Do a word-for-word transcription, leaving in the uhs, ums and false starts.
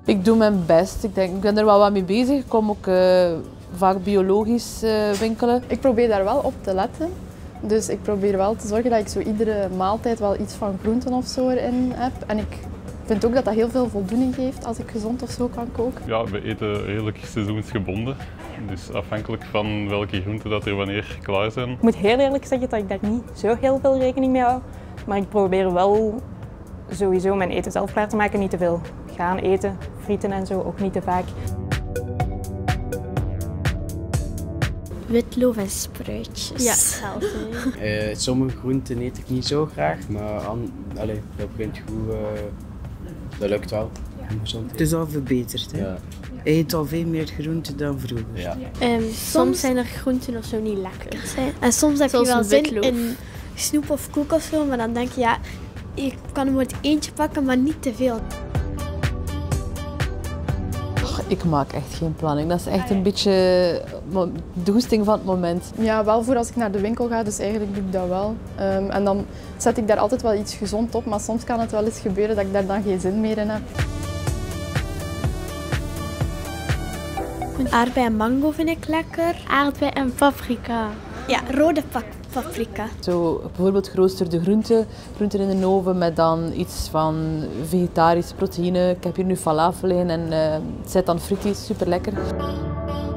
Ik doe mijn best. Ik, denk, ik ben er wel wat mee bezig. Ik kom ook uh, vaak biologisch uh, winkelen. Ik probeer daar wel op te letten. Dus ik probeer wel te zorgen dat ik zo iedere maaltijd wel iets van groenten of zo erin heb. En ik vind ook dat dat heel veel voldoening geeft als ik gezond of zo kan koken. Ja, we eten redelijk seizoensgebonden. Dus afhankelijk van welke groenten dat er wanneer klaar zijn. Ik moet heel eerlijk zeggen dat ik daar niet zo heel veel rekening mee hou. Maar ik probeer wel sowieso mijn eten zelf klaar te maken. Niet te veel gaan eten, frieten en zo, ook niet te vaak. Witloof en spruitjes. Ja, hetzelfde. uh, sommige groenten eet ik niet zo graag, maar an, allee, dat begint goed. Uh, dat lukt wel. Ja. Het is al verbeterd. Hè? Ja. Hij eet al veel meer groenten dan vroeger. Ja. Um, soms, soms zijn er groenten of zo niet lekker zijn. En soms heb Zoals je wel zin witloof. in snoep of koek of zo, maar dan denk je, ja, ik kan er maar eentje pakken, maar niet te veel. Ik maak echt geen planning. Dat is echt een beetje de goesting van het moment. Ja, wel voor als ik naar de winkel ga, dus eigenlijk doe ik dat wel. Um, en dan zet ik daar altijd wel iets gezond op, maar soms kan het wel eens gebeuren dat ik daar dan geen zin meer in heb. Aardbei en mango vind ik lekker. Aardbei en paprika. Ja, rode pap paprika. Zo bijvoorbeeld geroosterde groenten, groenten in de oven met dan iets van vegetarische proteïne. Ik heb hier nu falafel in en uh, het zit dan frities, super lekker.